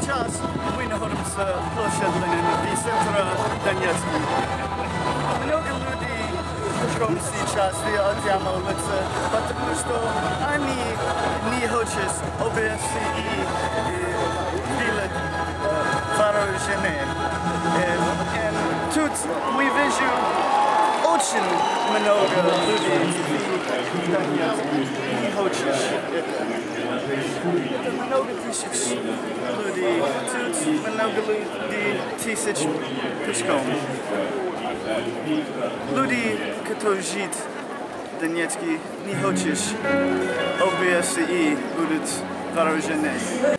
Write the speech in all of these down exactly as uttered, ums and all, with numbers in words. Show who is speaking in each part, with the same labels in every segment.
Speaker 1: Сейчас мы находимся в площади Ленина, в центре Донецка. Много людей пешком сейчас отъявляются, потому что они не хотят обвести и делать вооружение. Тут мы видим очень много людей в Донецке не хотят это. Много тысяч людей, тут много людей тысяч пешком. Люди, которые живут в Донецке, не хотят обвести и будут вооружены.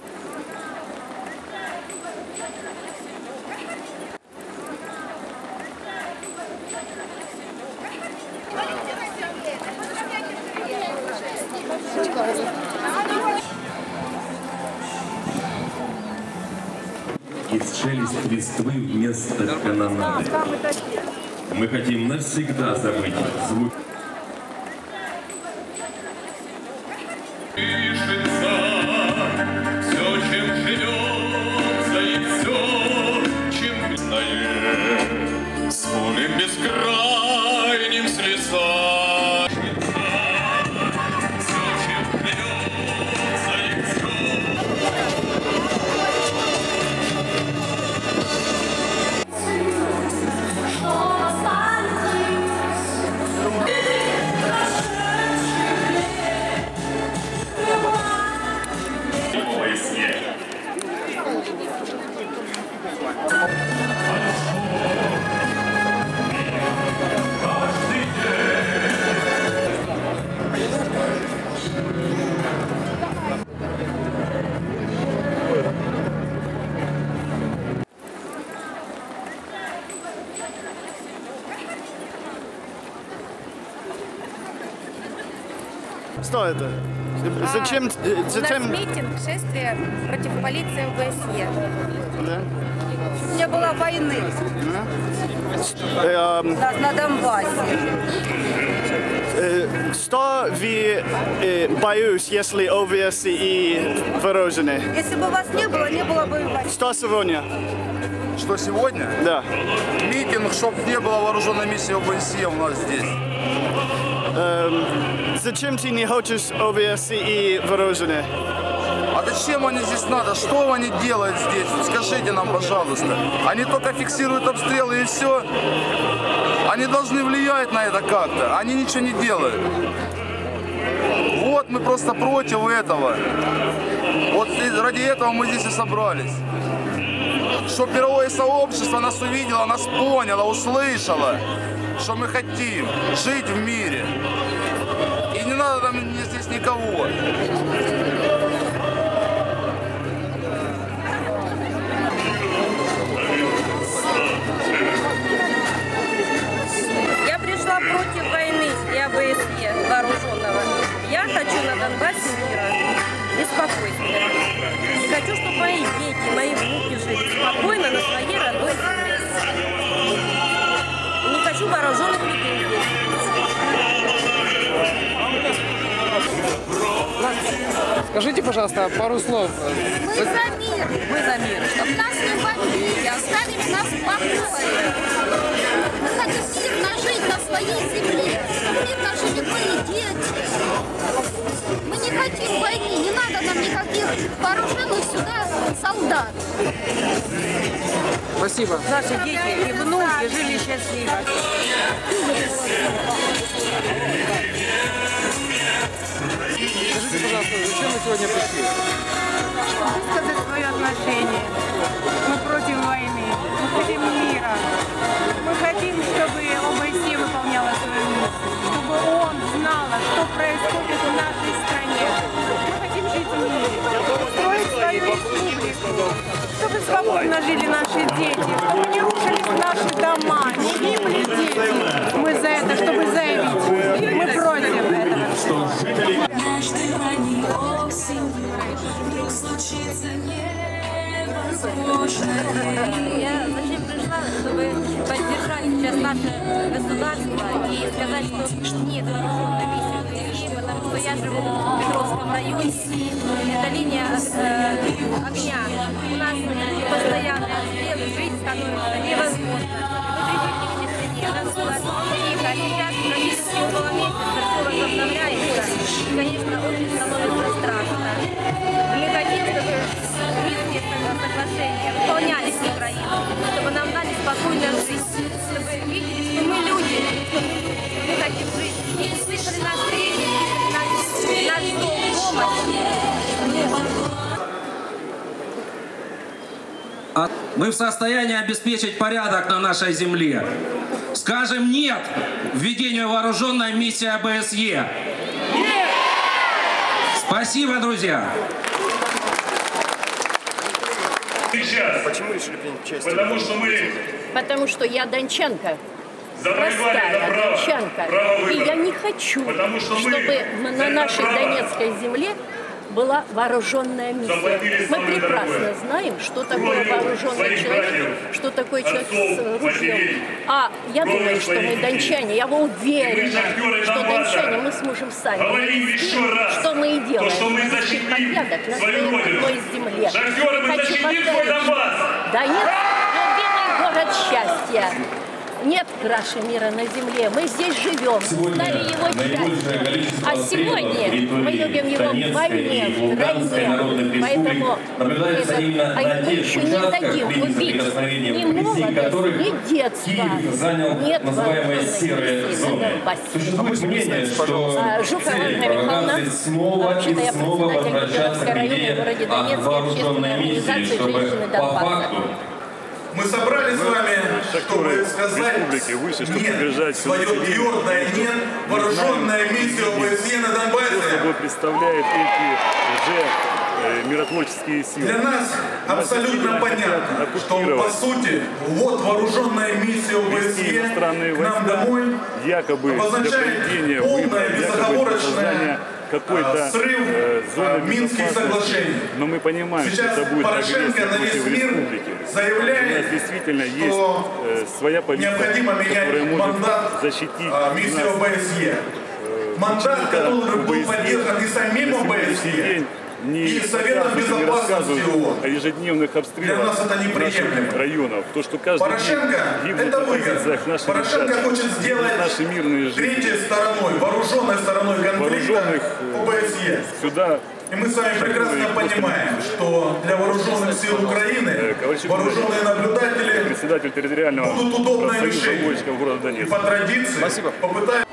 Speaker 2: Из шелест листвы вместо канонады. Мы хотим навсегда забыть звук.
Speaker 3: Все, чем живется, и все, чем знает, вспомним бескрайним слезам.
Speaker 1: Что это? Зачем?
Speaker 4: А,
Speaker 1: зачем?
Speaker 4: У нас митинг, шествие против полиции ОБСЕ.
Speaker 1: Да?
Speaker 4: Не было войны
Speaker 1: Да? Э,
Speaker 4: на, на Донбассе.
Speaker 1: э, что вы э, боюсь, если ОВС и вооружены?
Speaker 4: Если бы вас не было, не было бы войны.
Speaker 1: Что сегодня?
Speaker 5: Что сегодня?
Speaker 1: Да.
Speaker 5: Митинг, чтоб не было вооруженной миссии ОБСЕ у нас здесь.
Speaker 1: Эм, зачем ты не хочешь ОВС и вооружены?
Speaker 5: А зачем они здесь надо? Что они делают здесь? Скажите нам, пожалуйста. Они только фиксируют обстрелы и все. Они должны влиять на это как-то. Они ничего не делают. Вот мы просто против этого. Вот ради этого мы здесь и собрались. Чтобы мировое сообщество нас увидело, нас поняло, услышало, что мы хотим жить в мире. И не надо там здесь никого.
Speaker 4: Я пришла против войны и ОБСЕ вооруженного. Я хочу на Донбассе мира и спокойствия. И хочу, чтобы мои дети, мои внуки жили спокойно на своей родной земле. Не хочу вооруженных людей здесь.
Speaker 6: Скажите, пожалуйста, пару слов.
Speaker 7: Мы за мир.
Speaker 4: Мы за мир.
Speaker 7: Чтоб нас не бомбили, оставили нас в покое. Мы хотим мирно жить на своей земле. Мирно жили мы, дети. Мы не хотим войны. Не надо нам никаких вооруженных сюда солдат.
Speaker 6: Спасибо.
Speaker 4: Наши дети и внуки жили счастливо.
Speaker 6: Скажите, пожалуйста, зачем вы сегодня пришли?
Speaker 8: Высказать свое отношение. Мы против войны, мы хотим мира. Мы хотим, чтобы ОБСЕ выполняла свою миссию, чтобы он знал, что происходит в нашей стране. Мы хотим жить в мире, строить свою республику, чтобы свободно жили наши дети, чтобы не рушились наши дома, не гибли дети. Мы за это, чтобы заявить, мы против этого.
Speaker 9: Однажды ранней осенью вдруг случится невозможное.
Speaker 4: Я зачем пришла, чтобы поддержать сейчас наше государство и сказать, что нет вооруженной миссии в Твери, потому что я живу в Петровском районе. Это линия э, огня. У нас становится невозможно. Мы привыкли к тишине, у нас было тихо, а сейчас практически около месяца все возобновляется. И, конечно, очень становится страшно. Мы хотим, чтобы Минские соглашения выполнялись в Украине, чтобы нам дали спокойную жизнь, чтобы видели, что мы люди, что мы хотим жить. И слышали наш крик, слышали наш зов помощи.
Speaker 10: Мы в состоянии обеспечить порядок на нашей земле. Скажем «нет» введению вооруженной миссии о бэ эс е. Нет! Спасибо, друзья!
Speaker 11: Сейчас.
Speaker 1: Почему решили принять участие?
Speaker 11: Потому что мы...
Speaker 12: Потому что я дончанка.
Speaker 11: Простая
Speaker 12: право, дончанка.
Speaker 11: Право
Speaker 12: и я не хочу, чтобы на нашей право. Донецкой земле была вооруженная миссия. Мы прекрасно знаем, что такое вооруженный человек, что такое человек с ружьем. А я думаю, что мы дончане, я уверена, что дончане мы сможем сами навести, что мы и делаем, навести порядок на своей родной земле. Хочу поставить Донецк, любимый город счастья. Нет краше мира на земле. Мы здесь живем, стали его частью. А сегодня мы любим его в войне, в войне. Поэтому это, а мы еще не дадим убить ни молодость, ни детство. Нет вооруженной миссии на Донбассе. Жукова Ольга Михайловна, вообще-то я председатель Губернского района в городе Донецке, общественной организации «Женщины Донбасса».
Speaker 3: Мы собрались с вами, чтобы сказать нет, свое твердое нет, вооруженная миссия о бэ эс е на Донбассе.
Speaker 13: Что собой представляет эти уже миротворческие силы.
Speaker 3: Для нас абсолютно понятно, что по сути вот вооруженная миссия о бэ эс е к нам домой
Speaker 13: якобы
Speaker 3: обозначает полное безоговорочное
Speaker 13: какой-то
Speaker 3: срыв
Speaker 13: э, зоны
Speaker 3: Минских соглашений.
Speaker 13: Но мы понимаем,
Speaker 3: сейчас
Speaker 13: что это будет
Speaker 3: Порошенко на весь мир заявляет,
Speaker 13: у нас действительно есть э, своя политика,
Speaker 3: необходимо менять мандат
Speaker 13: защитить
Speaker 3: миссии о бэ эс е. Э, мандат, который был поддержан и самим о бэ эс е,
Speaker 13: не
Speaker 3: и Советом Безопасности ООН.
Speaker 13: О ежедневных обстрелах наших районов. То, что каждый
Speaker 3: Порошенко
Speaker 13: день
Speaker 3: это выгодно. Порошенко
Speaker 13: ребята,
Speaker 3: хочет сделать
Speaker 13: наши мирные
Speaker 3: третьей стороной, вооруженной стороной конфликта о бэ эс е.
Speaker 13: Сюда.
Speaker 3: И мы с вами прекрасно понимаем, что для вооруженных сил Украины вооруженные наблюдатели
Speaker 13: председатель территориального
Speaker 3: будут удобное решение.
Speaker 13: Города Донецка.
Speaker 3: И по традиции попытаются